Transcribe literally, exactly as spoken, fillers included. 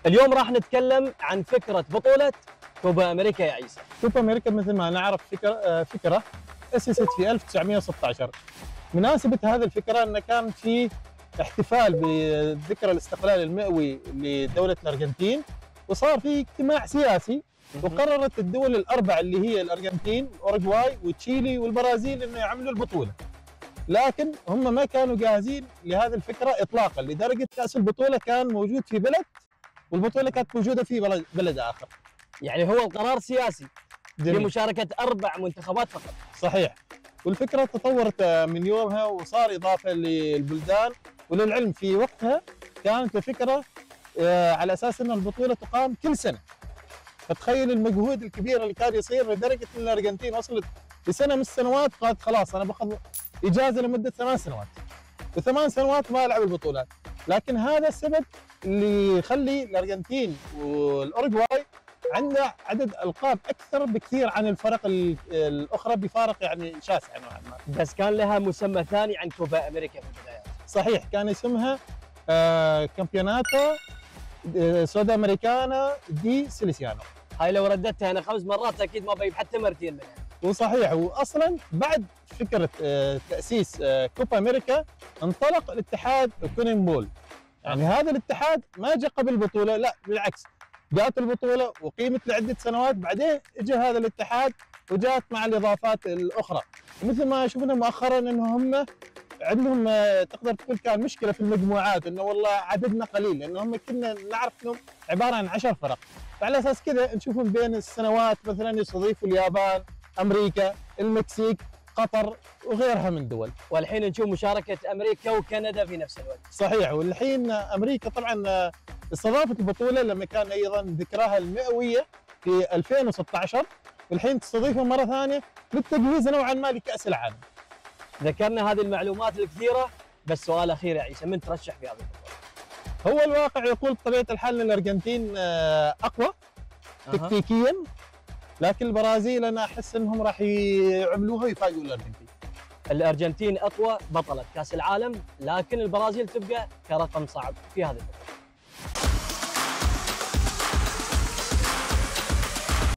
اليوم راح نتكلم عن فكرة بطولة كوبا أمريكا يا عيسى. كوبا أمريكا مثل ما نعرف فكرة فكرة أسست في ألف وتسعمئة وستة عشر. مناسبة هذه الفكرة أن كان في احتفال بذكرى الاستقلال المئوي لدولة الأرجنتين، وصار في اجتماع سياسي وقررت الدول الأربع اللي هي الأرجنتين والأوروغواي وتشيلي والبرازيل أنه يعملوا البطولة، لكن هم ما كانوا جاهزين لهذه الفكرة إطلاقا، لدرجة كأس البطولة كان موجود في بلد والبطولة كانت موجودة في بلد, بلد آخر. يعني هو القرار سياسي جميل. لمشاركة أربع منتخبات فقط. صحيح. والفكرة تطورت من يومها وصار إضافة للبلدان، وللعلم في وقتها كانت الفكرة على أساس أن البطولة تقام كل سنة. فتخيل المجهود الكبير اللي كان يصير، لدرجة أن الأرجنتين وصلت لسنة من السنوات قالت خلاص أنا باخذ إجازة لمدة ثمان سنوات، وثمان سنوات ما ألعب البطولات. لكن هذا السبب اللي يخلي الأرجنتين والأوروغواي عنده عدد ألقاب أكثر بكثير عن الفرق الأخرى، بفارق يعني شاسع نوعا ما. بس كان لها مسمى ثاني عن كوبا أمريكا في البدايات. صحيح، كان اسمها آه كامبيوناتو سود أمريكانا دي سيليسيانو. هاي لو رددتها أنا خمس مرات أكيد ما بجيب حتى مرتين منها. وصحيح، واصلا بعد فكره تاسيس كوبا امريكا انطلق الاتحاد كونمبول. يعني هذا الاتحاد ما جاء قبل البطوله، لا بالعكس، جاءت البطوله وقيمت لعده سنوات، بعدين اجى هذا الاتحاد وجاءت مع الاضافات الاخرى. مثل ما شفنا مؤخرا انه هم عندهم تقدر تقول كان مشكله في المجموعات، انه والله عددنا قليل، لانه هم كنا نعرف انهم عباره عن عشر فرق، فعلى اساس كذا نشوفهم بين السنوات مثلا يستضيفوا اليابان، امريكا، المكسيك، قطر وغيرها من دول. والحين نشوف مشاركه امريكا وكندا في نفس الوقت. صحيح، والحين امريكا طبعا استضافت البطوله لما كان ايضا ذكراها المئويه في ألفين وستة عشر، والحين تستضيفها مره ثانيه للتجهيز نوعا ما لكاس العالم. ذكرنا هذه المعلومات الكثيره، بس سؤال اخير يا عيسى، من ترشح في هذه البطوله؟ هو الواقع يقول بطبيعه الحال ان الارجنتين اقوى تكتيكيا، لكن البرازيل انا احس انهم راح يعملوها ويفاجئوا الارجنتين. الارجنتين اقوى بطله كاس العالم، لكن البرازيل تبقى كرقم صعب في هذه البطوله.